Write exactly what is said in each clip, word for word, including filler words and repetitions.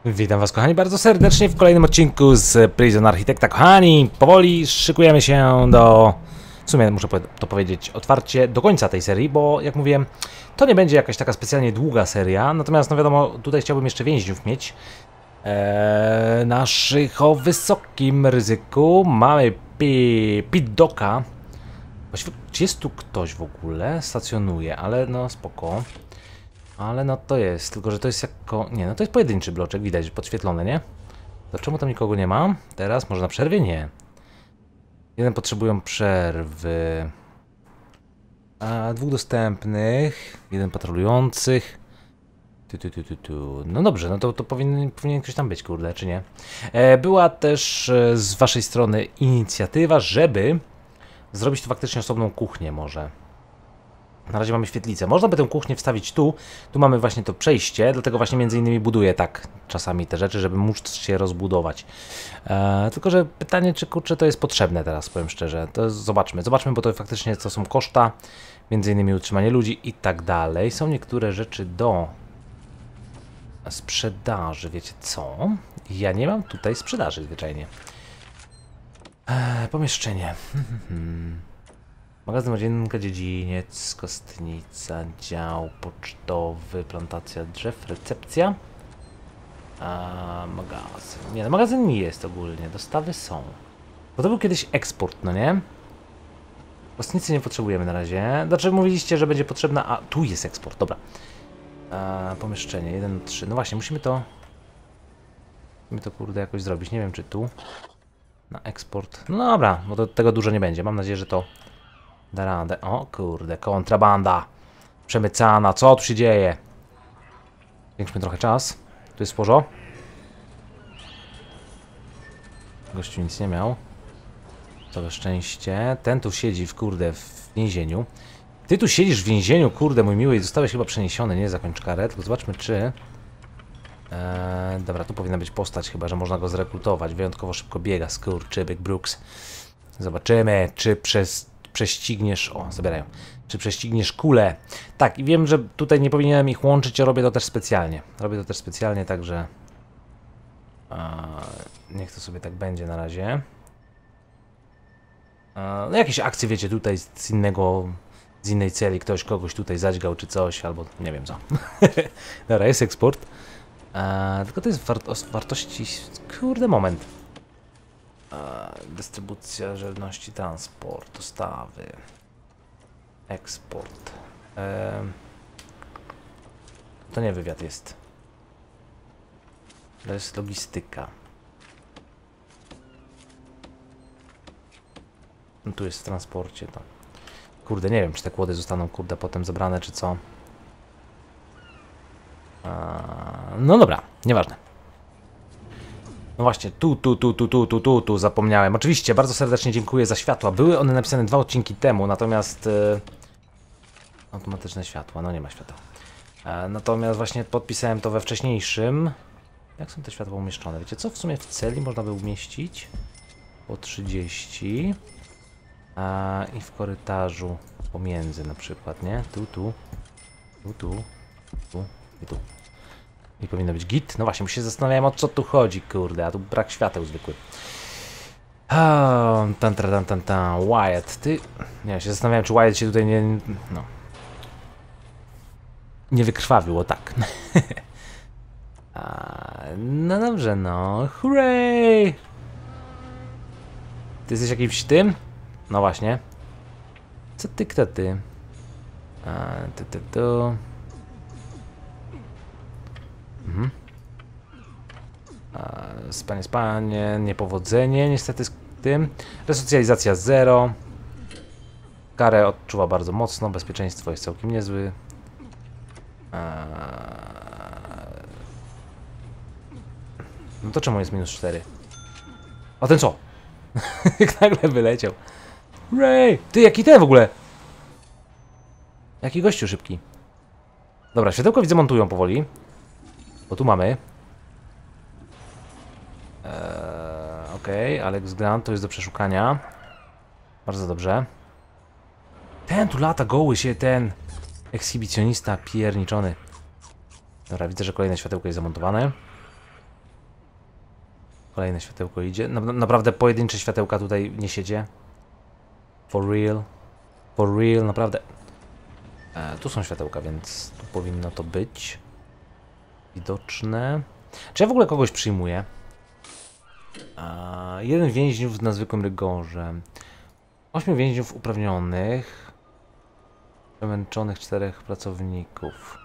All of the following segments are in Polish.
Witam was, kochani, bardzo serdecznie w kolejnym odcinku z Prison Architecta. Kochani, powoli szykujemy się do... W sumie muszę to powiedzieć otwarcie, do końca tej serii, bo jak mówiłem, to nie będzie jakaś taka specjalnie długa seria. Natomiast, no wiadomo, tutaj chciałbym jeszcze więźniów mieć. Eee, naszych o wysokim ryzyku. Mamy pi Pit Docka. Właściwie, czy jest tu ktoś w ogóle? Stacjonuje, ale no spoko. Ale no to jest, tylko że to jest jako... Nie, no to jest pojedynczy bloczek, widać, podświetlony, nie? To czemu tam nikogo nie ma? Teraz może na przerwie? Nie. Jeden potrzebują przerwy. A, dwóch dostępnych. Jeden patrolujących. Tu, tu, tu, tu, tu. No dobrze, no to, to powinien, powinien ktoś tam być, kurde, czy nie? E, była też e, z waszej strony inicjatywa, żeby zrobić tu faktycznie osobną kuchnię może. Na razie mamy świetlicę. Można by tę kuchnię wstawić tu. Tu mamy właśnie to przejście, dlatego właśnie między innymi buduję tak czasami te rzeczy, żeby móc się rozbudować. Eee, tylko, że pytanie, czy kurczę to jest potrzebne teraz, powiem szczerze. To zobaczmy, zobaczmy, bo to faktycznie to są koszta, między innymi utrzymanie ludzi i tak dalej. Są niektóre rzeczy do sprzedaży, wiecie co? Ja nie mam tutaj sprzedaży zwyczajnie. Eee, pomieszczenie. Magazyn, łazienka, dziedziniec, kostnica, dział pocztowy, plantacja drzew, recepcja. A, magazyn. Nie, no magazyn nie jest ogólnie, dostawy są. Bo to był kiedyś eksport, no nie? Kostnicy nie potrzebujemy na razie. Dlaczego mówiliście, że będzie potrzebna... A, tu jest eksport, dobra. A, pomieszczenie, jeden trzy. No właśnie, musimy to... Musimy to kurde jakoś zrobić, nie wiem czy tu. Na eksport. No dobra, bo to, tego dużo nie będzie. Mam nadzieję, że to... Da radę. O kurde, kontrabanda. Przemycana. Co tu się dzieje? Zwiększmy trochę czas. Tu jest sporzo. Gościu nic nie miał. Całe szczęście. Ten tu siedzi w kurde w więzieniu. Ty tu siedzisz w więzieniu, kurde mój miły, i zostałeś chyba przeniesiony, nie? Zakończ karę. Tylko zobaczmy czy... Eee, dobra, tu powinna być postać chyba, że można go zrekrutować. Wyjątkowo szybko biega, skurczybyk Brooks. Zobaczymy, czy przez... prześcigniesz, o, zabierają, czy prześcigniesz kulę. Tak, i wiem, że tutaj nie powinienem ich łączyć, a robię to też specjalnie. Robię to też specjalnie, także a, niech to sobie tak będzie na razie. A, no jakieś akcje, wiecie, tutaj z innego, z innej celi, ktoś kogoś tutaj zadźgał, czy coś, albo nie wiem co. Dobra, jest eksport. A, tylko to jest wart wartości, kurde, moment. Dystrybucja żywności, transport, dostawy, eksport. Eee, to nie wywiad jest. To jest logistyka. No tu jest w transporcie to. Kurde, nie wiem czy te kłody zostaną kurde potem zebrane czy co. Eee, no dobra, nieważne. No właśnie, tu, tu, tu, tu, tu, tu, tu, tu, zapomniałem. Oczywiście, bardzo serdecznie dziękuję za światła. Były one napisane dwa odcinki temu, natomiast... E, automatyczne światła, no nie ma światła. E, natomiast właśnie podpisałem to we wcześniejszym. Jak są te światła umieszczone? Wiecie co? W sumie w celi można by umieścić po trzydzieści. E, I w korytarzu pomiędzy na przykład, nie? Tu, tu, tu, tu, tu i tu. I powinno być git. No właśnie, się zastanawiałem o co tu chodzi, kurde, a tu brak świateł zwykły. Oh, tan, tan, tan, tan, Wyatt, ty... Nie, się zastanawiałem, czy Wyatt się tutaj nie... No... Nie wykrwawił, o tak. a, no dobrze, no. Hooray! Ty jesteś jakimś tym? No właśnie. Co ty, kto ty? A, ty, ty, tu... Mhm. Spanie, spanie, niepowodzenie niestety z tym. Resocjalizacja zero. Karę odczuwa bardzo mocno, bezpieczeństwo jest całkiem niezły. Eee... No to czemu jest minus cztery? A ten co? Jak nagle wyleciał. Hooray! Ty, jaki ten w ogóle? Jaki gościu szybki. Dobra, światełko widzę montują powoli. Bo tu mamy. Eee, Okej, okay. Alex Grant to jest do przeszukania. Bardzo dobrze. Ten tu lata, goły się, ten ekshibicjonista pierniczony. Dobra, widzę, że kolejne światełko jest zamontowane. Kolejne światełko idzie. Na, naprawdę pojedyncze światełka tutaj nie siedzie. For real. For real, naprawdę. E, tu są światełka, więc tu powinno to być widoczne. Czy ja w ogóle kogoś przyjmuję? E, jeden więźniów na zwykłym rygorze. Ośmiu więźniów uprawnionych. Przemęczonych czterech pracowników.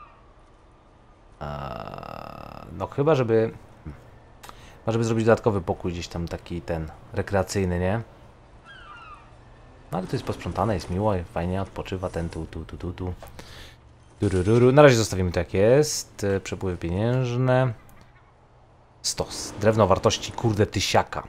E, no chyba, żeby... Chyba, żeby zrobić dodatkowy pokój gdzieś tam taki ten rekreacyjny, nie? No ale to jest posprzątane, jest miło, fajnie, odpoczywa ten tu, tu, tu, tu, tu. Turururu. Na razie zostawimy to jak jest. Przepływy pieniężne. Stos. Drewno o wartości, kurde, tysiaka.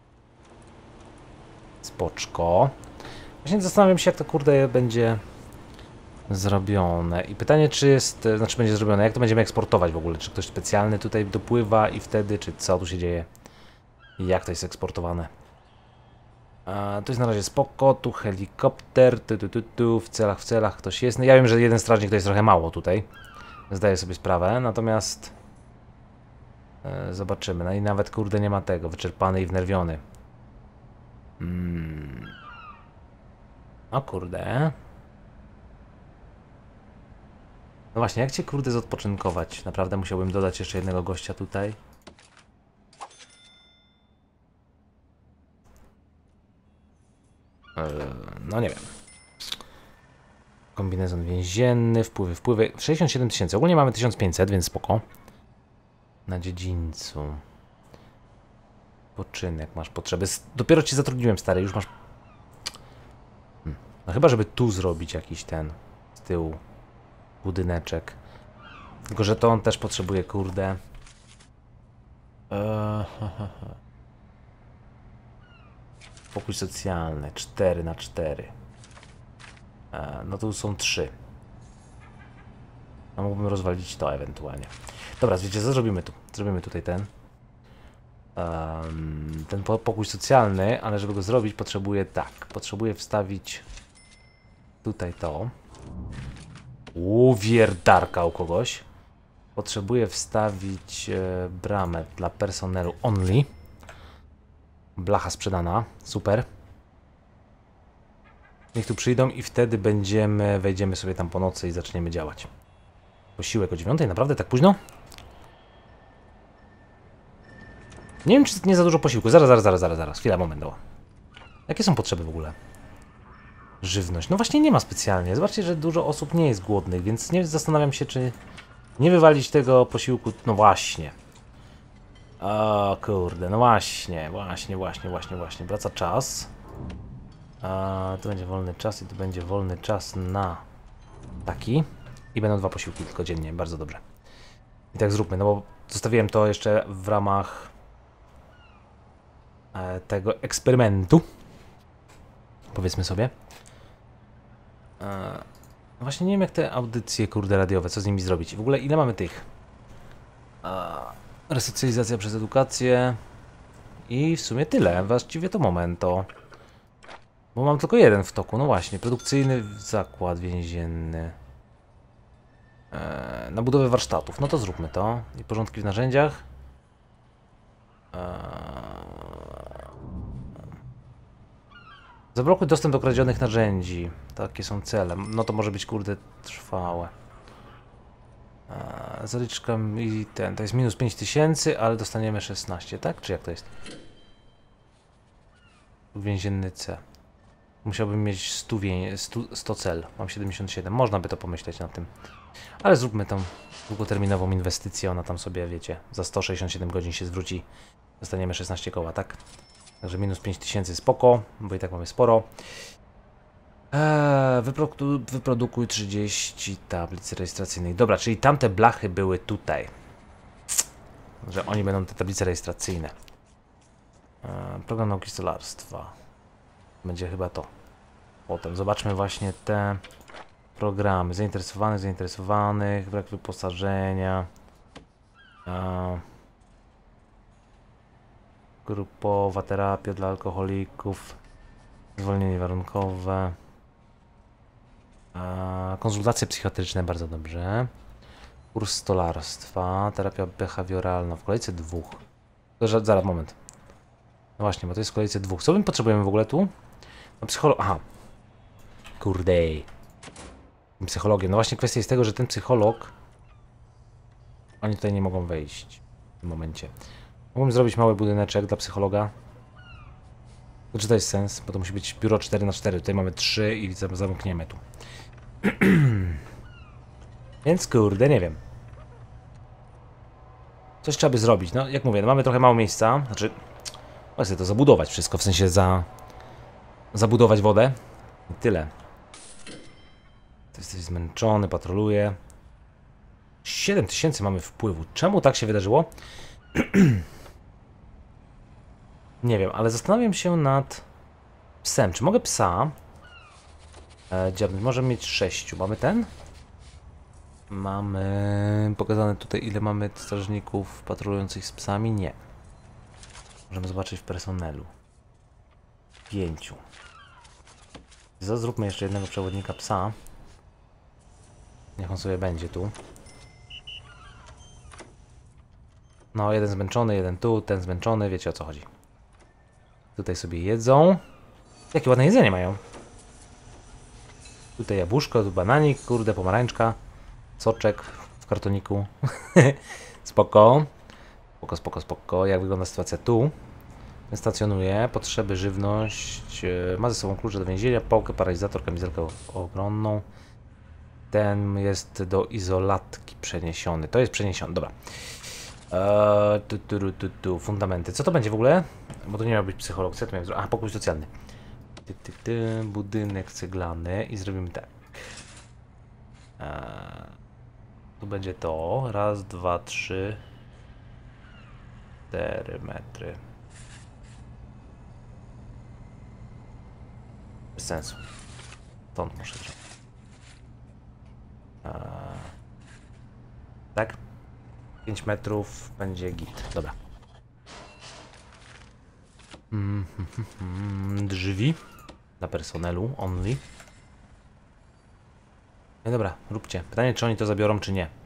Spoczko. Właśnie zastanawiam się, jak to, kurde, będzie zrobione. I pytanie, czy jest, znaczy będzie zrobione, jak to będziemy eksportować w ogóle? Czy ktoś specjalny tutaj dopływa i wtedy, czy co tu się dzieje? Jak to jest eksportowane? A, to jest na razie spoko, tu helikopter, tu, tu, tu, tu, w celach, w celach ktoś jest. No ja wiem, że jeden strażnik to jest trochę mało tutaj. Zdaję sobie sprawę, natomiast e, zobaczymy. No i nawet, kurde, nie ma tego, wyczerpany i wnerwiony. Hmm. O kurde. No właśnie, jak cię, kurde, zodpoczynkować? Naprawdę musiałbym dodać jeszcze jednego gościa tutaj. No nie wiem. Kombinezon więzienny, wpływy, wpływy. sześćdziesiąt siedem tysięcy. Ogólnie mamy tysiąc pięćset, więc spoko. Na dziedzińcu. Poczynek, masz potrzeby. Dopiero cię zatrudniłem, stary, już masz... Hmm. No chyba, żeby tu zrobić jakiś ten z tyłu budyneczek. Tylko, że to on też potrzebuje, kurde. Eee, ha, ha, ha. Pokój socjalny, cztery na cztery. E, no tu są trzy. No mógłbym rozwalić to ewentualnie. Dobra, wiecie co zrobimy tu? Zrobimy tutaj ten. Um, ten pokój socjalny, ale żeby go zrobić potrzebuję tak. Potrzebuję wstawić tutaj to. Uwierdarka u kogoś. Potrzebuję wstawić e, bramę dla personelu only. Blacha sprzedana, super. Niech tu przyjdą i wtedy będziemy, wejdziemy sobie tam po nocy i zaczniemy działać. Posiłek o dziewiątej, naprawdę tak późno? Nie wiem, czy nie za dużo posiłku. Zaraz, zaraz, zaraz, zaraz, zaraz. Chwila, moment. O. Jakie są potrzeby w ogóle? Żywność. No właśnie nie ma specjalnie. Zobaczcie, że dużo osób nie jest głodnych, więc nie zastanawiam się, czy nie wywalić tego posiłku. No właśnie. O kurde, no właśnie, właśnie, właśnie, właśnie, właśnie. Wraca czas. A, tu będzie wolny czas i tu będzie wolny czas na taki. I będą dwa posiłki tylko dziennie, bardzo dobrze. I tak zróbmy, no bo zostawiłem to jeszcze w ramach e, tego eksperymentu. Powiedzmy sobie. E, no właśnie nie wiem, jak te audycje, kurde, radiowe, co z nimi zrobić. W ogóle ile mamy tych? E, resocjalizacja przez edukację. I w sumie tyle. Właściwie to momento. Bo mam tylko jeden w toku. No właśnie, produkcyjny zakład więzienny. Eee, na budowę warsztatów. No to zróbmy to. I porządki w narzędziach. Eee... Zablokuj dostęp do kradzionych narzędzi. Takie są cele. No to może być, kurde, trwałe. Eee, zaliczka i ten. To jest minus pięć tysięcy, ale dostaniemy szesnaście, tak? Czy jak to jest? Więzienny C. Musiałbym mieć sto, sto, sto cel. Mam siedemdziesiąt siedem. Można by to pomyśleć nad tym. Ale zróbmy tą długoterminową inwestycję. Ona tam sobie, wiecie, za sto sześćdziesiąt siedem godzin się zwróci. Dostaniemy szesnaście koła, tak? Także minus pięć tysięcy spoko, bo i tak mamy sporo. Eee, wyprodu wyprodukuj trzydzieści tablic rejestracyjnych. Dobra, czyli tamte blachy były tutaj. Że oni będą te tablice rejestracyjne. Eee, program nauki stolarstwa. Będzie chyba to. Potem zobaczmy właśnie te programy. Zainteresowanych, zainteresowanych, brak wyposażenia. Eee, grupowa terapia dla alkoholików. Zwolnienie warunkowe. Eee, konsultacje psychiatryczne, bardzo dobrze. Kurs stolarstwa, terapia behawioralna w kolejce dwóch. Zaraz, moment. No właśnie, bo to jest w kolejce dwóch. Co my potrzebujemy w ogóle tu? No psycholog... Aha. Kurde. Psychologiem. No właśnie kwestia jest tego, że ten psycholog... Oni tutaj nie mogą wejść. W tym momencie. Mógłbym zrobić mały budyneczek dla psychologa. Czy to jest sens? Bo to musi być biuro cztery na cztery. Tutaj mamy trzy i zamkniemy tu. Więc kurde, nie wiem. Coś trzeba by zrobić. No, jak mówię, no mamy trochę mało miejsca. Znaczy, mogę sobie to zabudować wszystko, w sensie za... Zabudować wodę. I tyle. To jesteś zmęczony, patroluje. siedem tysięcy mamy wpływu. Czemu tak się wydarzyło? Nie wiem, ale zastanawiam się nad psem. Czy mogę psa? E, dziabnąć. Możemy mieć sześciu. Mamy ten? Mamy pokazane tutaj, ile mamy strażników patrolujących z psami? Nie. Możemy zobaczyć w personelu. Pięciu. Zróbmy jeszcze jednego przewodnika psa. Niech on sobie będzie tu. No, jeden zmęczony, jeden tu, ten zmęczony, wiecie o co chodzi. Tutaj sobie jedzą. Jakie ładne jedzenie mają. Tutaj jabłuszko, tu bananik, kurde, pomarańczka. Soczek w kartoniku. Spoko. Spoko, spoko, spoko. Jak wygląda sytuacja tu? Stacjonuje, potrzeby, żywność. Ma ze sobą klucze do więzienia, pałkę, paralizator, kamizelkę obronną. Ten jest do izolatki przeniesiony. To jest przeniesiony, dobra. Eee, tu, tu, tu, tu, fundamenty. Co to będzie w ogóle? Bo to nie miał być psycholog. Co to miał zrobić? A, pokój socjalny. Ty, ty, ty, budynek ceglany i zrobimy tak. Eee, tu będzie to. Raz, dwa, trzy. Cztery metry. Bez sensu. Stąd muszę zrobić. Eee, tak? pięć metrów będzie git. Dobra. Mm, mm, mm, drzwi dla personelu only. No dobra, róbcie. Pytanie, czy oni to zabiorą, czy nie.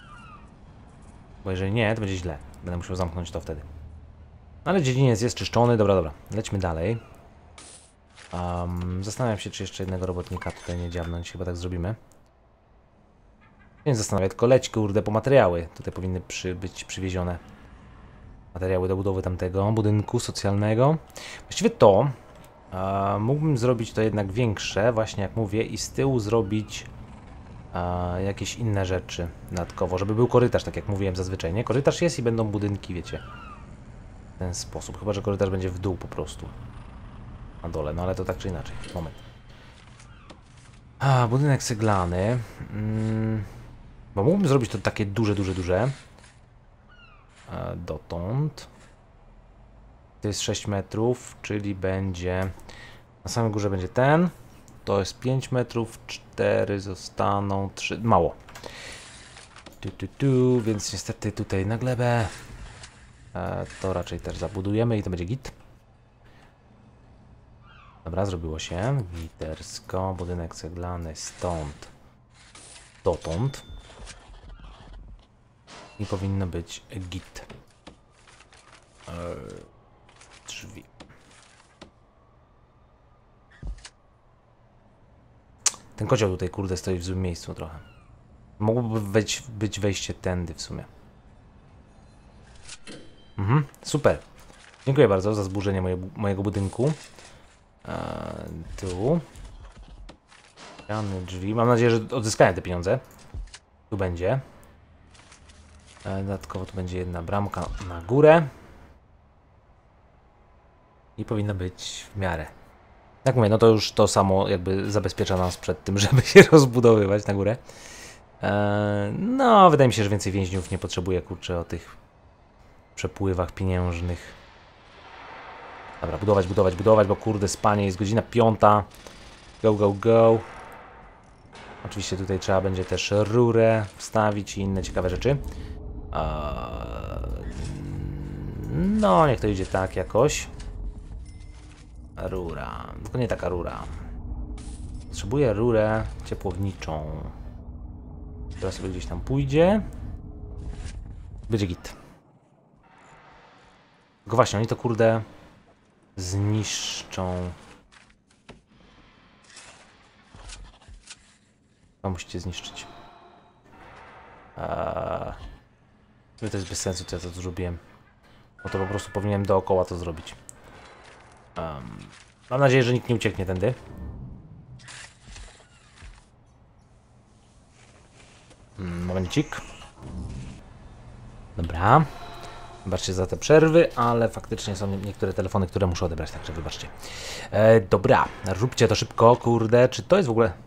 Bo jeżeli nie, to będzie źle. Będę musiał zamknąć to wtedy. Ale dziedziniec jest czyszczony. Dobra, dobra. Lećmy dalej. Um, zastanawiam się, czy jeszcze jednego robotnika tutaj nie dziabnąć. Chyba tak zrobimy. Nie zastanawiam, tylko leć, kurde, po materiały. Tutaj powinny przy, być przywiezione materiały do budowy tamtego budynku socjalnego. Właściwie to e, mógłbym zrobić to jednak większe, właśnie jak mówię, i z tyłu zrobić e, jakieś inne rzeczy dodatkowo, żeby był korytarz, tak jak mówiłem zazwyczaj, nie? Korytarz jest i będą budynki, wiecie, w ten sposób. Chyba że korytarz będzie w dół po prostu. Na dole, no ale to tak czy inaczej. Moment. A, budynek ceglany. Mm. Bo mógłbym zrobić to takie duże, duże, duże. E, dotąd. To jest sześć metrów, czyli będzie... Na samej górze będzie ten. To jest pięć metrów, cztery zostaną, trzy... Mało. Tu, tu, tu, więc niestety tutaj na glebę. E, to raczej też zabudujemy i to będzie git. Dobra, zrobiło się. Gitersko. Budynek ceglany stąd dotąd. I powinno być git. Eee, drzwi. Ten kocioł tutaj, kurde, stoi w złym miejscu trochę. Mogłoby być, być wejście tędy w sumie. Mhm, super. Dziękuję bardzo za zburzenie moje, mojego budynku. Eee, tu. Drzwi. Mam nadzieję, że odzyskałem te pieniądze. Tu będzie. Dodatkowo tu będzie jedna bramka na górę. I powinno być w miarę. Jak mówię, no to już to samo jakby zabezpiecza nas przed tym, żeby się rozbudowywać na górę. Eee, no, wydaje mi się, że więcej więźniów nie potrzebuje, kurczę, o tych przepływach pieniężnych. Dobra, budować, budować, budować, bo kurde, spanie, jest godzina piąta. Go, go, go. Oczywiście tutaj trzeba będzie też rurę wstawić i inne ciekawe rzeczy. No, niech to idzie tak jakoś. Rura. Tylko nie taka rura. Potrzebuję rurę ciepłowniczą. Która sobie gdzieś tam pójdzie. Będzie git. Tylko właśnie, oni to kurde zniszczą. To musicie zniszczyć. Eee, to jest bez sensu, co ja to zrobiłem. Bo to po prostu powinienem dookoła to zrobić. Um, mam nadzieję, że nikt nie ucieknie tędy. Hmm, momencik. Dobra. Wybaczcie za te przerwy, ale faktycznie są niektóre telefony, które muszę odebrać, także wybaczcie. E, dobra, róbcie to szybko, kurde. Czy to jest w ogóle...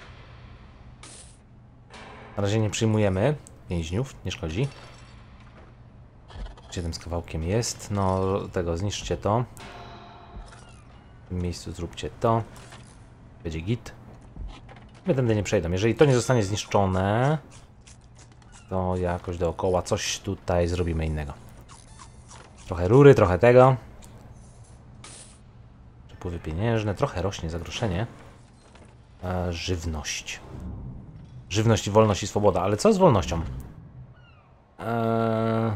Na razie nie przyjmujemy więźniów, nie szkodzi. Gdzie tym z kawałkiem jest? No, tego, zniszczcie to. W tym miejscu zróbcie to. Będzie git. My tędy nie przejdą. Jeżeli to nie zostanie zniszczone, to jakoś dookoła coś tutaj zrobimy innego. Trochę rury, trochę tego. Przepływy pieniężne, trochę rośnie zagrożenie. E, żywność. Żywność, wolność i swoboda. Ale co z wolnością? Eee...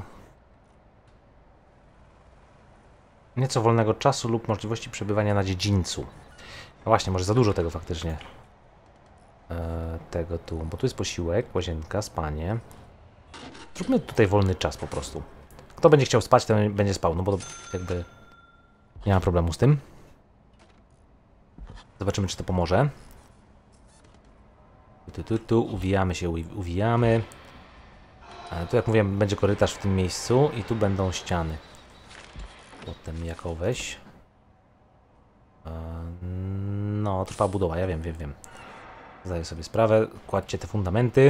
Nieco wolnego czasu lub możliwości przebywania na dziedzińcu. No właśnie, może za dużo tego faktycznie. Eee, tego tu, bo tu jest posiłek, łazienka, spanie. Zróbmy tutaj wolny czas po prostu. Kto będzie chciał spać, ten będzie spał, no bo jakby nie ma problemu z tym. Zobaczymy, czy to pomoże. Tu, tu, tu, uwijamy się, uwijamy. A tu, jak mówiłem, będzie korytarz w tym miejscu i tu będą ściany. Potem jako weź. No, trwa budowa, ja wiem, wiem, wiem. Zdaję sobie sprawę. Kładźcie te fundamenty.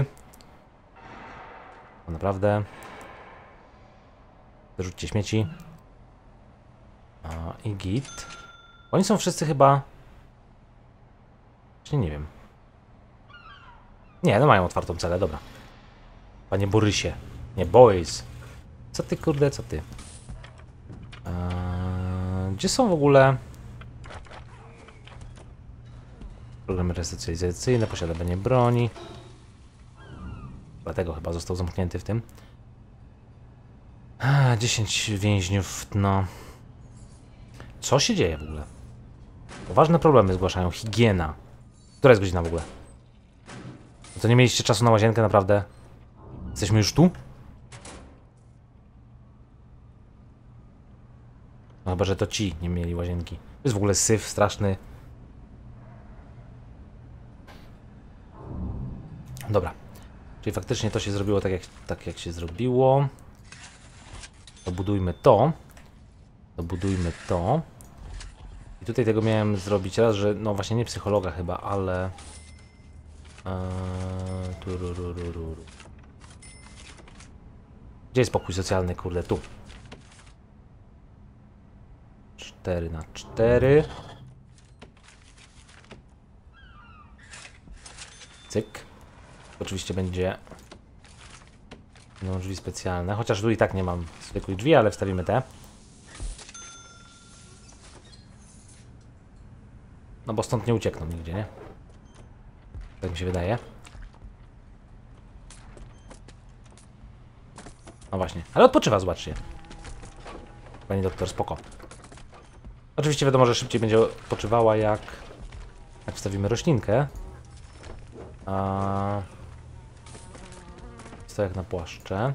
No, naprawdę. Wyrzućcie śmieci. I git. Oni są wszyscy chyba... Czy nie wiem. Nie, no mają otwartą celę, dobra. Panie Borysie. Nie, boys. Co ty, kurde, co ty? Eee, gdzie są w ogóle... Programy resocjalizacyjne, posiadanie broni. Dlatego chyba został zamknięty w tym. Eee, dziesięć więźniów, no... Co się dzieje w ogóle? Poważne problemy zgłaszają. Higiena. Która jest godzina w ogóle? No to nie mieliście czasu na łazienkę, naprawdę? Jesteśmy już tu? No chyba, że to ci nie mieli łazienki. To jest w ogóle syf straszny. Dobra. Czyli faktycznie to się zrobiło tak jak, tak jak się zrobiło. Dobudujmy to. Dobudujmy to. I tutaj tego miałem zrobić raz, że no właśnie nie psychologa chyba, ale... Eee, tururururu. Gdzie jest pokój socjalny, kurde? Tu. cztery na cztery. Cyk. Oczywiście będzie... No, drzwi specjalne, chociaż tu i tak nie mam zwykłych drzwi, ale wstawimy te. No bo stąd nie uciekną nigdzie, nie? Tak mi się wydaje. No właśnie, ale odpoczywa, zobaczcie. Pani doktor, spoko. Oczywiście wiadomo, że szybciej będzie odpoczywała, jak jak wstawimy roślinkę. A... Jest to jak na płaszcze.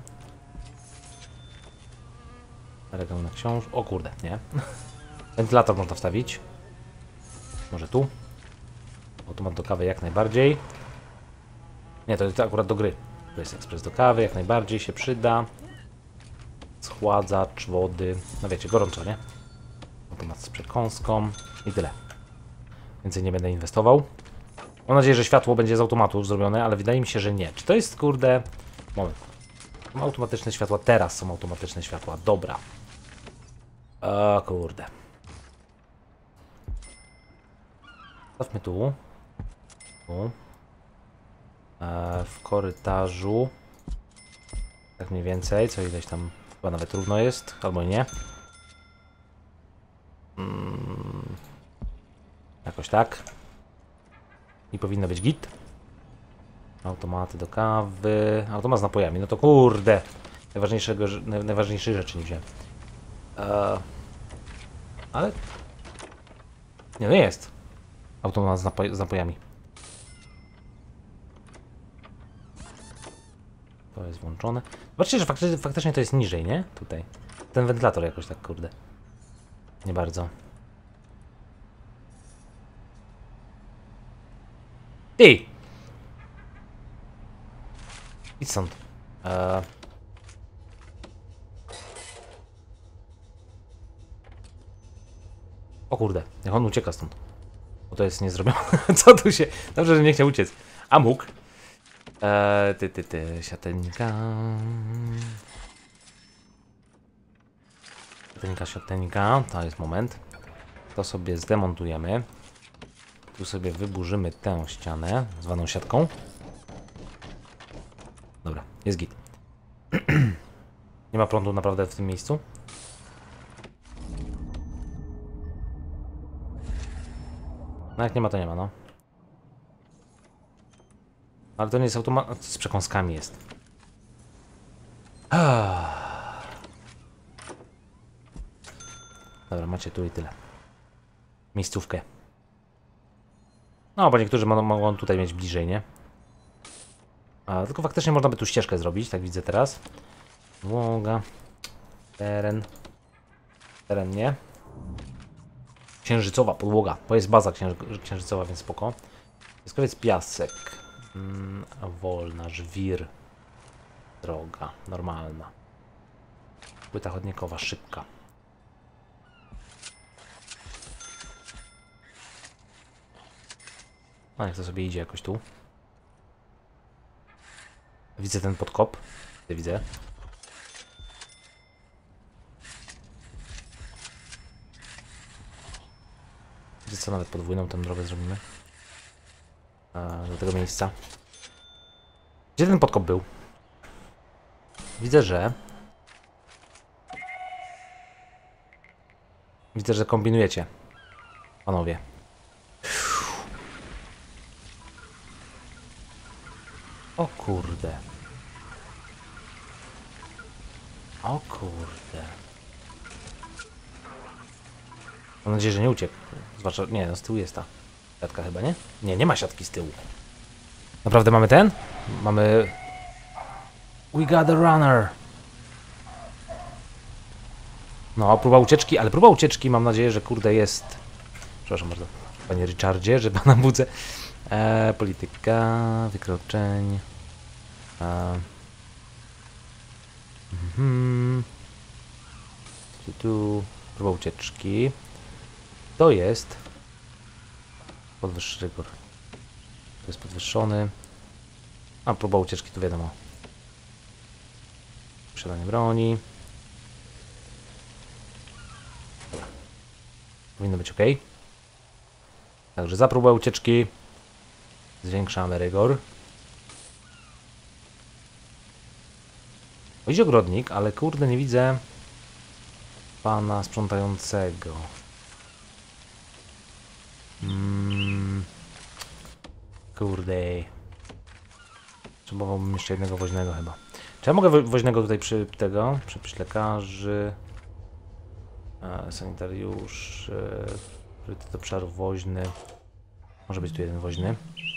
Regał na książ... O kurde, nie. Wentylator można wstawić. Może tu. Automat do kawy jak najbardziej. Nie, to jest akurat do gry. To jest ekspres do kawy, jak najbardziej się przyda. Schładzacz wody. No wiecie, gorąco, nie? Automat z przekąską. I tyle. Więcej nie będę inwestował. Mam nadzieję, że światło będzie z automatu zrobione, ale wydaje mi się, że nie. Czy to jest, kurde... Moment. Są automatyczne światła. Teraz są automatyczne światła. Dobra. O kurde. Stawmy tu. Tu. E, w korytarzu. Tak mniej więcej. Co ileś tam chyba nawet równo jest. Albo nie. Hmm. Jakoś tak. I powinno być git. Automaty do kawy. Automat z napojami. No to kurde. Najważniejszego, najważniejszej rzeczy nie wziąłem. E, ale Nie, no jest. Automat z, napoj z napojami. To jest włączone. Zobaczcie, że faktycznie, faktycznie to jest niżej, nie? Tutaj. Ten wentylator jakoś tak, kurde. Nie bardzo. Ty! Idź stąd. Eee. O kurde, niech on ucieka stąd. Bo to jest niezrobione. Co tu się... Dobrze, że nie chciał uciec. A mógł. Eee, ty, ty, ty, siateńka. Siateńka, siateńka. To jest moment. To sobie zdemontujemy. Tu sobie wyburzymy tę ścianę, zwaną siatką. Dobra, jest git. Nie ma prądu naprawdę w tym miejscu? No jak nie ma, to nie ma, no. Ale to nie jest automat... Z przekąskami jest. Dobra, macie tu i tyle. Miejscówkę. No, bo niektórzy mogą, mogą tutaj mieć bliżej, nie? A, tylko faktycznie można by tu ścieżkę zrobić, tak widzę teraz. Podłoga. Teren. Teren, nie? Księżycowa podłoga. To jest baza księży księżycowa, więc spoko. Pieskowiec, piasek. Mm, wolna, żwir. Droga, normalna. Płyta chodnikowa, szybka. No niech to sobie idzie jakoś tu. Widzę ten podkop. Ja widzę. Widzę co, nawet podwójną tę drogę zrobimy. A, do tego miejsca. Gdzie ten podkop był? Widzę, że... Widzę, że kombinujecie. Panowie. O kurde. O kurde. Mam nadzieję, że nie uciekł. Zwłaszcza, nie, no z tyłu jest ta siatka chyba, nie? Nie, nie ma siatki z tyłu. Naprawdę mamy ten? Mamy... We got a runner. No, próba ucieczki, ale próba ucieczki mam nadzieję, że kurde jest... Przepraszam bardzo, panie Richardzie, że pana budzę. Eee, polityka, wykroczeń. Eee. Mhm. Tu, tu. Próba ucieczki. To jest... Podwyższy rygor. To jest podwyższony. A, próba ucieczki, to wiadomo. Posiadanie broni. Dobra. Powinno być ok. Także za próbę ucieczki zwiększamy rygor. Idzie ogrodnik, ale kurde nie widzę pana sprzątającego. Mm. Kurde. Potrzebowałbym jeszcze jednego woźnego chyba. Czy ja mogę wo woźnego tutaj przy tego, przy, przy lekarzy, e, sanitariusz, e, priorytet obszarów woźny. Może być tu jeden woźny.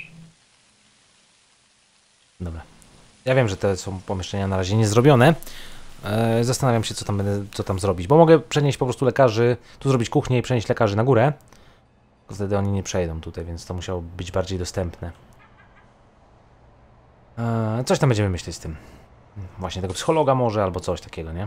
Dobra. Ja wiem, że te są pomieszczenia na razie niezrobione. E, zastanawiam się, co tam będę, co tam zrobić, bo mogę przenieść po prostu lekarzy, tu zrobić kuchnię i przenieść lekarzy na górę. Tylko wtedy oni nie przejdą tutaj, więc to musiało być bardziej dostępne. E, coś tam będziemy myśleć z tym. Właśnie tego psychologa może, albo coś takiego, nie?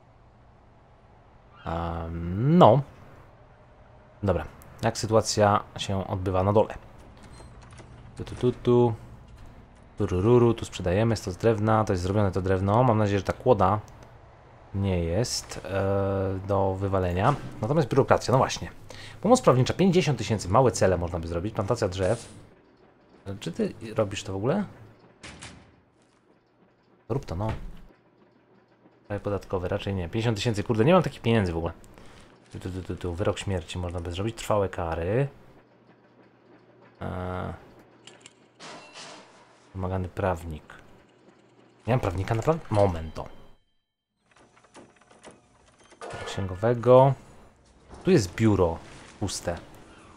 E, no. Dobra. Jak sytuacja się odbywa na dole? Tu, tu, tu, tu. Turururu, tu sprzedajemy, jest to z drewna, to jest zrobione to drewno. Mam nadzieję, że ta kłoda nie jest e, do wywalenia. Natomiast biurokracja, no właśnie. Pomoc prawnicza, pięćdziesiąt tysięcy, małe cele można by zrobić. Plantacja drzew. Czy ty robisz to w ogóle? Rób to, no. Kraje podatkowe, raczej nie. pięćdziesiąt tysięcy, kurde, nie mam takich pieniędzy w ogóle. Tu, tu, tu, tu, tu. Wyrok śmierci można by zrobić. Trwałe kary. Eee. Wymagany prawnik. Nie mam prawnika naprawdę? Momento. Księgowego. Tu jest biuro puste.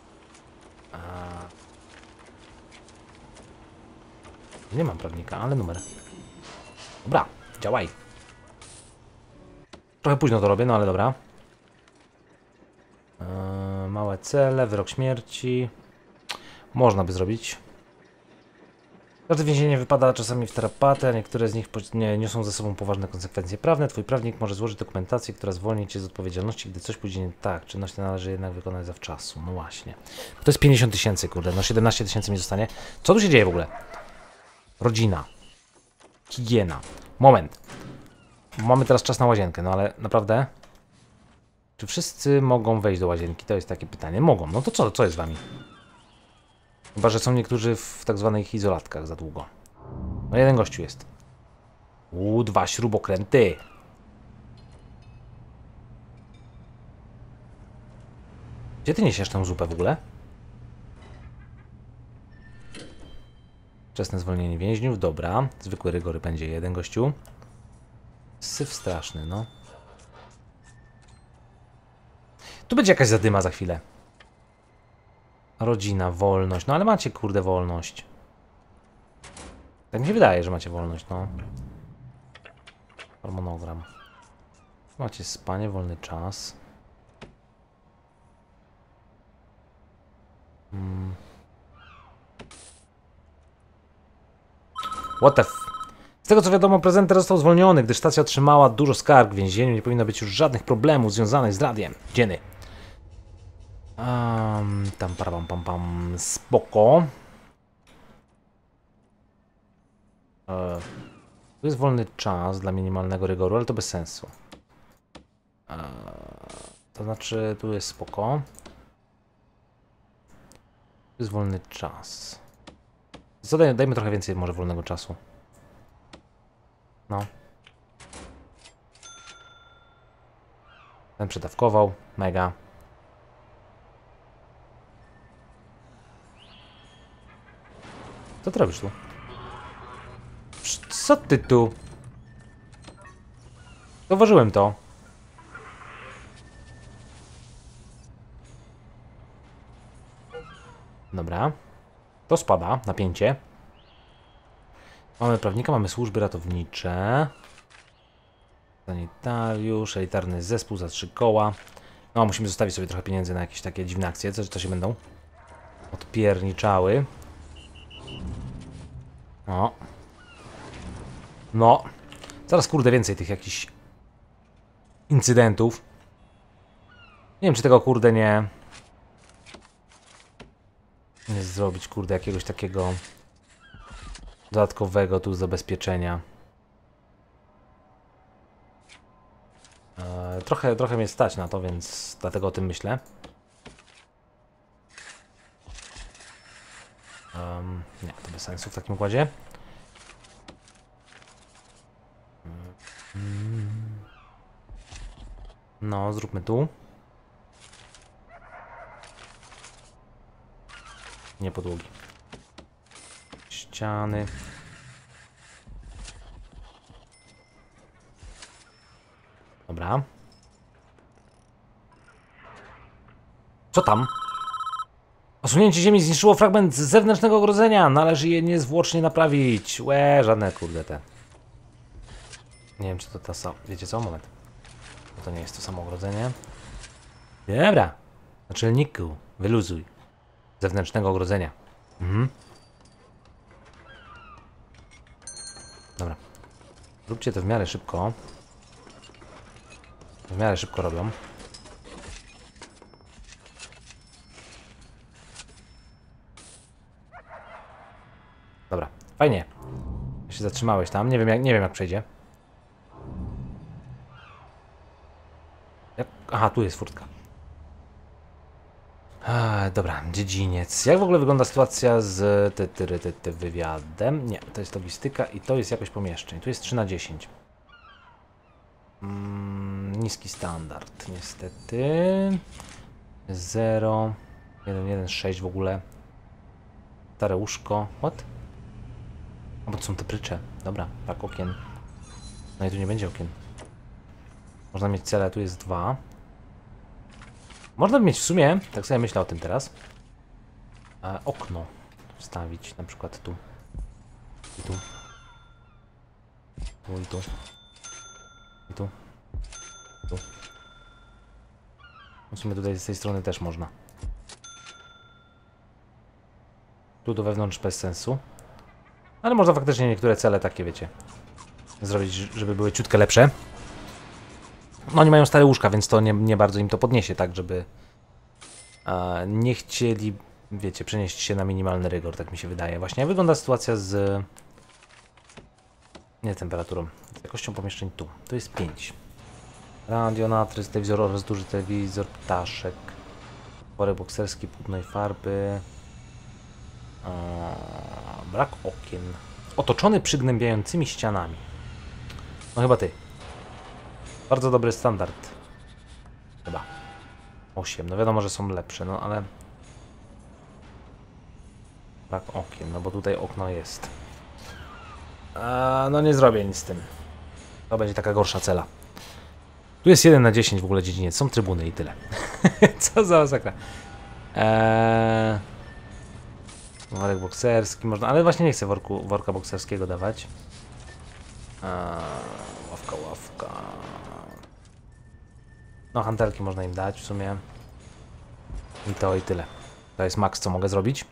Nie mam prawnika, ale numer. Dobra, działaj. Trochę późno to robię, no ale dobra. Yy, małe cele, wyrok śmierci. Można by zrobić. Każde więzienie wypada czasami w tarapaty, a niektóre z nich nie niosą ze sobą poważne konsekwencje prawne. Twój prawnik może złożyć dokumentację, która zwolni cię z odpowiedzialności, gdy coś pójdzie nie tak. Czynność tę należy jednak wykonać zawczasu. No właśnie. To jest pięćdziesiąt tysięcy, kurde. No siedemnaście tysięcy mi zostanie. Co tu się dzieje w ogóle? Rodzina. Higiena. Moment. Mamy teraz czas na łazienkę, no ale naprawdę? Czy wszyscy mogą wejść do łazienki? To jest takie pytanie. Mogą. No to co, co jest z wami? Chyba że są niektórzy w tak zwanych izolatkach za długo. No jeden gościu jest. Uuu, dwa śrubokręty. Gdzie ty niesiesz tę zupę w ogóle? Wczesne zwolnienie więźniów, dobra. Zwykły rygory będzie jeden gościu. Syf straszny, no. Tu będzie jakaś zadyma za chwilę. Rodzina, wolność. No ale macie, kurde, wolność. Tak mi się wydaje, że macie wolność, no. Harmonogram. Macie spanie, wolny czas. Hmm. What the f... Z tego co wiadomo, prezenter został zwolniony, gdyż stacja otrzymała dużo skarg. W więzieniu nie powinno być już żadnych problemów związanych z radiem. Dzieny. Um, tam pam pam pam. Spoko. E, tu jest wolny czas dla minimalnego rygoru, ale to bez sensu. E, to znaczy, tu jest spoko. Tu jest wolny czas. Co, daj, dajmy trochę więcej może wolnego czasu. No. Ten przedawkował. Mega. Co ty robisz tu? Co ty tu? Zauważyłem to. Dobra. To spada. Napięcie. Mamy prawnika, mamy służby ratownicze. Sanitariusz, elitarny zespół za trzy koła. No, musimy zostawić sobie trochę pieniędzy na jakieś takie dziwne akcje. Co, co się będą odpierniczały. No. No. Zaraz, kurde, więcej tych jakichś incydentów. Nie wiem, czy tego, kurde, nie... Nie zrobić, kurde, jakiegoś takiego dodatkowego tu zabezpieczenia. Eee, trochę, trochę mnie stać na to, więc dlatego o tym myślę. Um, nie, to bez sensu w takim układzie. No, zróbmy tu. Nie podłogi. Ściany. Dobra. Co tam? Osunięcie ziemi zniszczyło fragment zewnętrznego ogrodzenia. Należy je niezwłocznie naprawić. Łe, żadne kurde te. Nie wiem, czy to ta sama. Wiecie co? Moment. Bo to nie jest to samo ogrodzenie. Dobra. Naczelniku, wyluzuj. Zewnętrznego ogrodzenia. Mhm. Dobra. Róbcie to w miarę szybko. W miarę szybko robią. Dobra, fajnie. Się zatrzymałeś tam. Nie wiem jak, nie wiem jak przejdzie. Jak... Aha, tu jest furtka. A, dobra, dziedziniec. Jak w ogóle wygląda sytuacja z ty, ty, ty, ty, wywiadem? Nie, to jest logistyka i to jest jakość pomieszczeń. Tu jest trzy na dziesięć. Mm, niski standard, niestety. zero, jeden, jeden, sześć w ogóle. Stare łóżko. What? A bo to są te prycze. Dobra, tak, okien. No i tu nie będzie okien. Można mieć cele, tu jest dwa. Można mieć w sumie, tak sobie myślę o tym teraz, e, okno wstawić, na przykład tu. I tu. Tu i tu. I tu. Tu. W sumie tutaj z tej strony też można. Tu do wewnątrz bez sensu. Ale można faktycznie niektóre cele takie, wiecie, zrobić, żeby były ciutkę lepsze. No oni mają stare łóżka, więc to nie, nie bardzo im to podniesie, tak, żeby a, nie chcieli, wiecie, przenieść się na minimalny rygor, tak mi się wydaje. Właśnie jak wygląda sytuacja z... Nie temperaturą, z jakością pomieszczeń tu. To jest pięć. Radio, natrys, telewizor oraz duży telewizor, ptaszek. Worek bokserski, płótno i farby. A, brak okien. Otoczony przygnębiającymi ścianami. No chyba ty. Bardzo dobry standard. Chyba. osiem. No wiadomo, że są lepsze, no ale... Brak okien, no bo tutaj okno jest. A, no nie zrobię nic z tym. To będzie taka gorsza cela. Tu jest jeden na dziesięć w ogóle dziedziniec. Są trybuny i tyle. Co za masakra. Eee... Worek bokserski można, ale właśnie nie chcę worku, worka bokserskiego dawać. Eee, ławka, ławka. No, hantelki można im dać w sumie. I to i tyle. To jest maks, co mogę zrobić.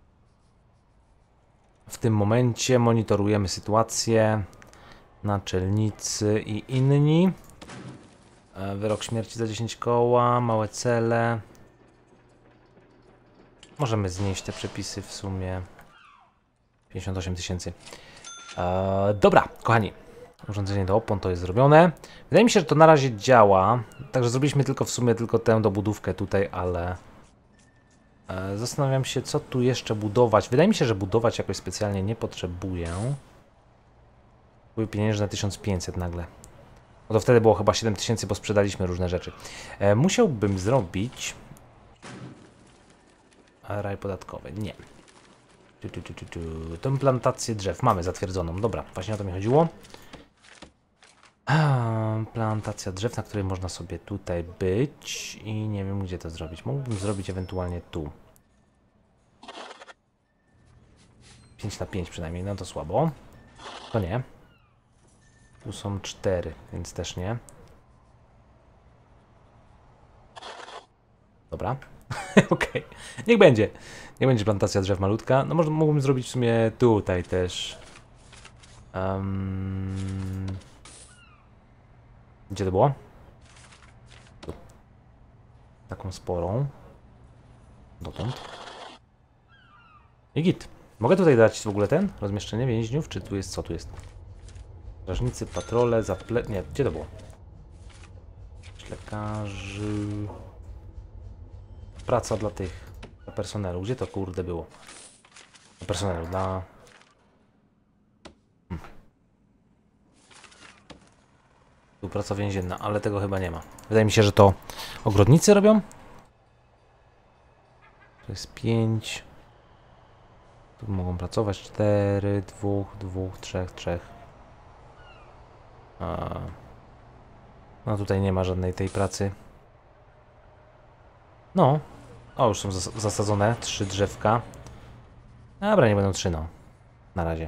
W tym momencie monitorujemy sytuację. Naczelnicy i inni. Eee, wyrok śmierci za dziesięć koła, małe cele. Możemy znieść te przepisy w sumie. pięćdziesiąt osiem tysięcy. Eee, dobra, kochani. Urządzenie do opon to jest zrobione. Wydaje mi się, że to na razie działa. Także zrobiliśmy tylko w sumie tylko tę dobudówkę tutaj, ale... Eee, zastanawiam się, co tu jeszcze budować. Wydaje mi się, że budować jakoś specjalnie nie potrzebuję. Były pieniężne tysiąc pięćset nagle. No to wtedy było chyba siedem tysięcy, bo sprzedaliśmy różne rzeczy. Eee, musiałbym zrobić... Raj podatkowy. Nie. Tu, tu, tu, tu, tu. Tę plantację drzew mamy zatwierdzoną. Dobra, właśnie o to mi chodziło. A, plantacja drzew, na której można sobie tutaj być. I nie wiem, gdzie to zrobić. Mógłbym zrobić ewentualnie tu. pięć na pięć przynajmniej, no to słabo. To nie. Tu są cztery, więc też nie. Dobra. Okej, okay. Niech będzie. Niech będzie plantacja drzew malutka. No może mógłbym zrobić w sumie tutaj też. Um... Gdzie to było? Tu. Taką sporą. Dotąd. I git. Mogę tutaj dać w ogóle ten? Rozmieszczenie więźniów? Czy tu jest? Co tu jest? Strażnicy, patrole, zaple... Nie, gdzie to było? Lekarzy... Praca dla tych... Dla personelu. Gdzie to kurde było? Dla personelu, dla... Hmm. Tu praca więzienna, ale tego chyba nie ma. Wydaje mi się, że to ogrodnicy robią? To jest pięć. Tu mogą pracować cztery, dwóch, dwóch, trzech, trzech. A... No tutaj nie ma żadnej tej pracy. No. O, już są zas zasadzone trzy drzewka. Dobra, nie będą trzy, no. Na razie.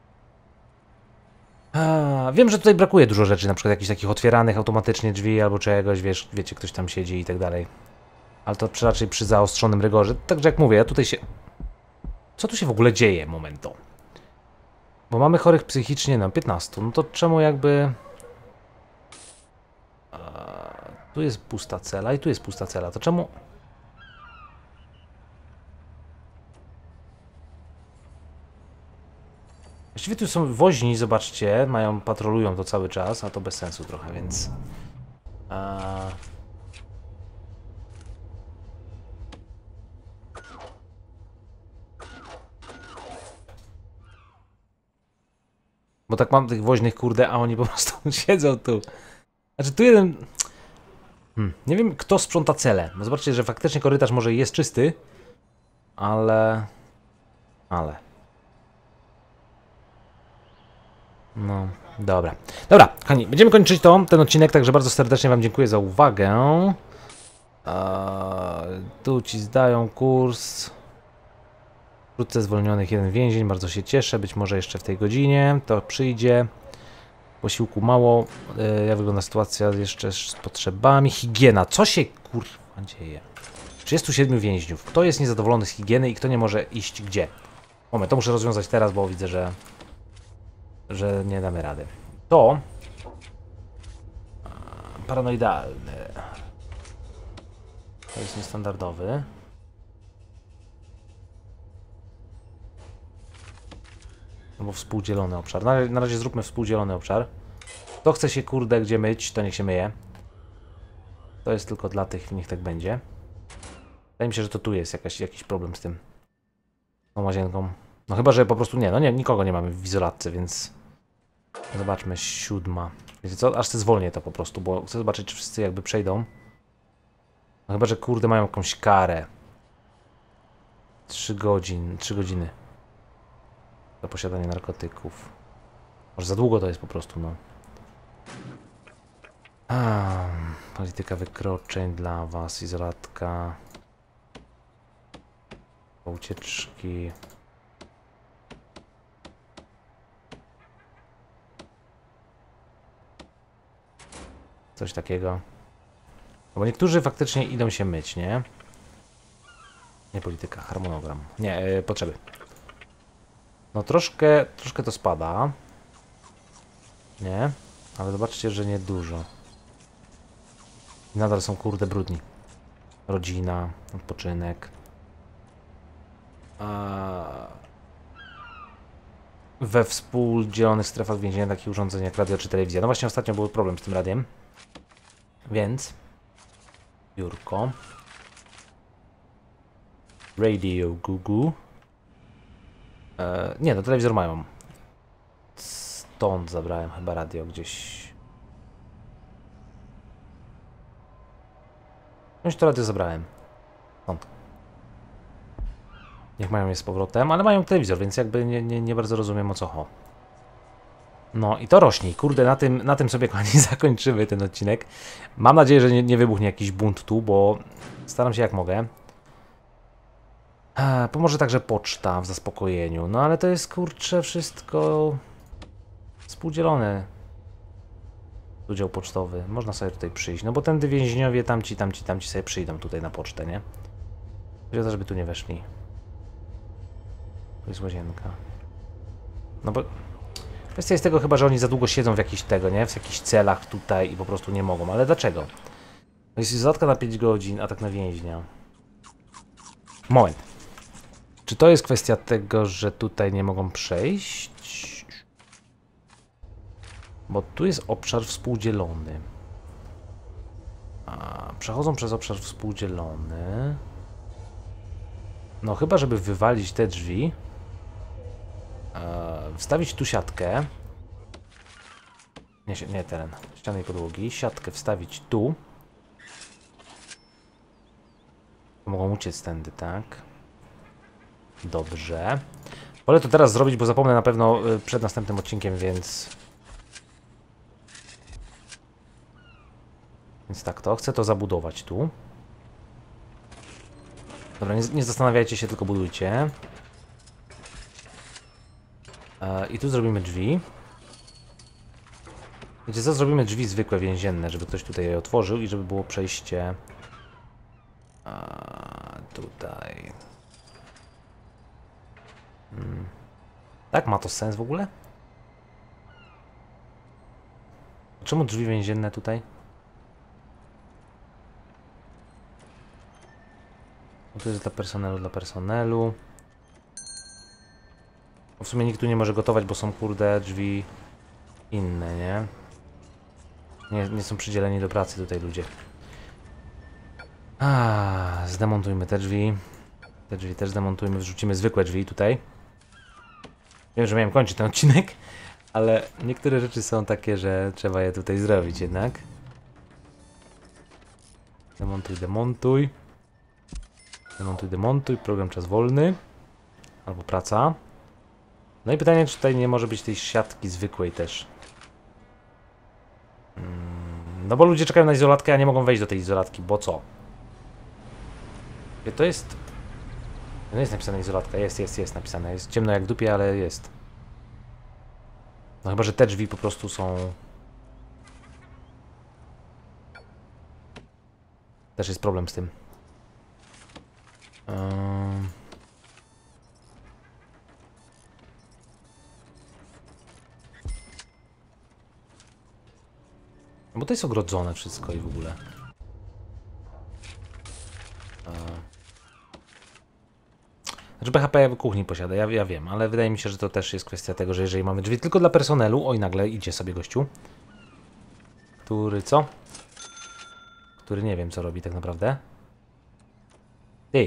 A, wiem, że tutaj brakuje dużo rzeczy, na przykład jakichś takich otwieranych automatycznie drzwi albo czegoś, wiesz, wiecie, ktoś tam siedzi i tak dalej. Ale to raczej przy zaostrzonym rygorze. Także jak mówię, ja tutaj się... Co tu się w ogóle dzieje, momento? Bo mamy chorych psychicznie, no piętnastu. No to czemu jakby... A, tu jest pusta cela i tu jest pusta cela. To czemu... Właściwie tu są woźni, zobaczcie, mają, patrolują to cały czas, a to bez sensu trochę, więc... A... Bo tak mam tych woźnych, kurde, a oni po prostu siedzą tu. Znaczy tu jeden... Hmm, nie wiem, kto sprząta cele. No zobaczcie, że faktycznie korytarz może jest czysty, ale... Ale... No, dobra. Dobra, kochani, będziemy kończyć to, ten odcinek, także bardzo serdecznie wam dziękuję za uwagę. Eee, tu ci zdają kurs. Wkrótce zwolnionych jeden więzień, bardzo się cieszę, być może jeszcze w tej godzinie to przyjdzie. Posiłku mało, yy, jak wygląda sytuacja jeszcze z potrzebami. Higiena, co się kurwa dzieje? trzydziestu siedmiu więźniów, kto jest niezadowolony z higieny i kto nie może iść gdzie? Moment, to muszę rozwiązać teraz, bo widzę, że że nie damy rady. To paranoidalny. To jest niestandardowy. Albo współdzielony obszar. Na, na razie zróbmy współdzielony obszar. Kto chce się kurde gdzie myć, to niech się myje. To jest tylko dla tych, niech tak będzie. Wydaje mi się, że to tu jest jakaś, jakiś problem z tym. Tą łazienką. No chyba, że po prostu nie. No nie, nikogo nie mamy w izolatce, więc... Zobaczmy, siódma. Wiecie co? Aż te zwolnię to po prostu, bo chcę zobaczyć, czy wszyscy jakby przejdą. No chyba, że kurde mają jakąś karę. Trzy godzin, trzy godziny. Za posiadanie narkotyków. Może za długo to jest po prostu, no. A, polityka wykroczeń dla was, izolatka. Ucieczki. Coś takiego. No bo niektórzy faktycznie idą się myć, nie? Nie polityka, harmonogram. Nie, yy, potrzeby. No troszkę, troszkę to spada. Nie? Ale zobaczcie, że nie dużo. I nadal są kurde brudni. Rodzina, odpoczynek. A... We współdzielonych strefach więzienia takich urządzeń jak radio czy telewizja. No właśnie ostatnio był problem z tym radiem. Więc... Biurko. Radio Gugu. E, nie, no telewizor mają. Stąd zabrałem chyba radio gdzieś. Już to radio zabrałem. Stąd. Niech mają je z powrotem, ale mają telewizor, więc jakby nie, nie, nie bardzo rozumiem o co ho. No i to rośnie. Kurde, na tym, na tym sobie kochani zakończymy ten odcinek. Mam nadzieję, że nie, nie wybuchnie jakiś bunt tu, bo staram się jak mogę. Eee, pomoże także poczta w zaspokojeniu. No ale to jest kurczę wszystko współdzielone. Udział pocztowy. Można sobie tutaj przyjść. No bo tędy więźniowie, tamci, tamci, tamci sobie przyjdą tutaj na pocztę, nie? Chodzi o to, żeby tu nie weszli. Tu jest łazienka. No bo... Kwestia jest tego chyba, że oni za długo siedzą w jakichś tego, nie? W jakichś celach tutaj i po prostu nie mogą. Ale dlaczego? To jest izolatka na pięć godzin, atak na więźnia. Moment. Czy to jest kwestia tego, że tutaj nie mogą przejść? Bo tu jest obszar współdzielony. A, przechodzą przez obszar współdzielony. No chyba, żeby wywalić te drzwi. E, wstawić tu siatkę. Nie, nie teren. Ściany i podłogi. Siatkę wstawić tu. Mogą uciec tędy, tak? Dobrze. Wolę to teraz zrobić, bo zapomnę na pewno przed następnym odcinkiem, więc... Więc tak, to chcę to zabudować tu. Dobra, nie, nie zastanawiajcie się, tylko budujcie. E, I tu zrobimy drzwi. Wiecie co? Zrobimy drzwi zwykłe, więzienne, żeby ktoś tutaj je otworzył i żeby było przejście... A, tutaj... Hmm. Tak? Ma to sens w ogóle? Czemu drzwi więzienne tutaj? No to jest dla personelu, dla personelu. W sumie nikt tu nie może gotować, bo są kurde drzwi inne, nie? Nie, nie są przydzieleni do pracy tutaj ludzie. A, zdemontujmy te drzwi. Te drzwi też zdemontujmy, wrzucimy zwykłe drzwi tutaj. Wiem, że miałem kończyć ten odcinek, ale niektóre rzeczy są takie, że trzeba je tutaj zrobić jednak. Demontuj, demontuj. Demontuj, demontuj. Program czas wolny. Albo praca. No i pytanie, czy tutaj nie może być tej siatki zwykłej też. No bo ludzie czekają na izolatkę, a nie mogą wejść do tej izolatki, bo co? To jest... No jest napisana izolatka, jest, jest, jest napisane. Jest ciemno jak dupie, ale jest. No chyba, że te drzwi po prostu są... Też jest problem z tym. Um... Bo to jest ogrodzone wszystko i w ogóle. Znaczy B H P w kuchni posiada, ja, ja wiem, ale wydaje mi się, że to też jest kwestia tego, że jeżeli mamy drzwi tylko dla personelu, oj nagle idzie sobie gościu. Który co? Który nie wiem co robi tak naprawdę. Ty.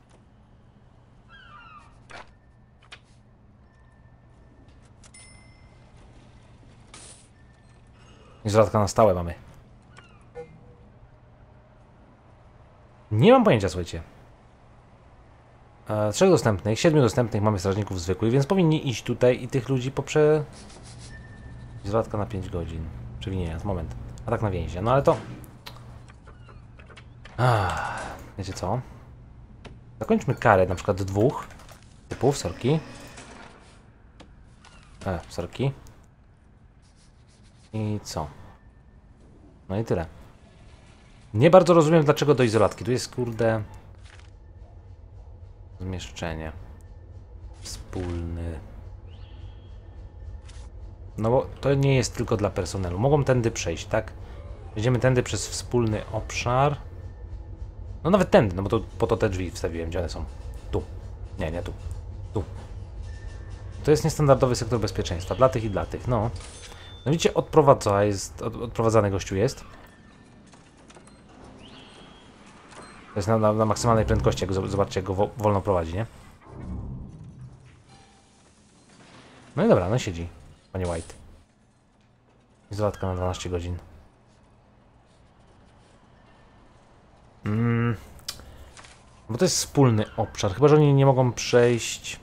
Izolatka na stałe mamy. Nie mam pojęcia, słuchajcie. E, trzech dostępnych, siedmiu dostępnych mamy strażników zwykłych, więc powinni iść tutaj i tych ludzi poprze... Izolatka na pięć godzin. Przewinienia, moment. Atak na więźnia, no ale to... Ach, wiecie co? Zakończmy karę na przykład dwóch typów, sorki. E, sorki. I co? No i tyle. Nie bardzo rozumiem, dlaczego do izolatki. Tu jest, kurde... Zmieszczenie. Wspólny. No bo to nie jest tylko dla personelu. Mogą tędy przejść, tak? Idziemy tędy przez wspólny obszar. No nawet tędy, no bo to, po to te drzwi wstawiłem. Gdzie one są? Tu. Nie, nie tu. Tu. To jest niestandardowy sektor bezpieczeństwa. Dla tych i dla tych, no. No widzicie, odprowadza jest, od, odprowadzany gościu jest. To jest na, na, na maksymalnej prędkości, jak go, zobaczcie, jak go wo, wolno prowadzi, nie? No i dobra, no siedzi, panie White. Izolatka na dwanaście godzin. Mm. Bo to jest wspólny obszar, chyba że oni nie mogą przejść...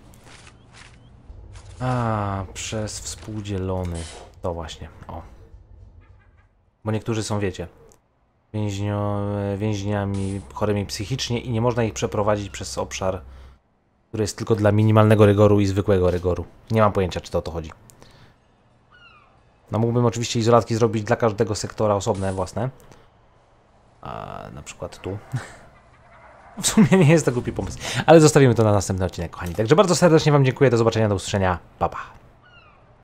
A, przez współdzielony. To właśnie, o. Bo niektórzy są, wiecie, więźnio, więźniami chorymi psychicznie i nie można ich przeprowadzić przez obszar, który jest tylko dla minimalnego rygoru i zwykłego rygoru. Nie mam pojęcia, czy to o to chodzi. No mógłbym oczywiście izolatki zrobić dla każdego sektora osobne, własne. A na przykład tu. W sumie nie jest to głupi pomysł, ale zostawimy to na następny odcinek, kochani. Także bardzo serdecznie wam dziękuję, do zobaczenia, do usłyszenia, pa pa.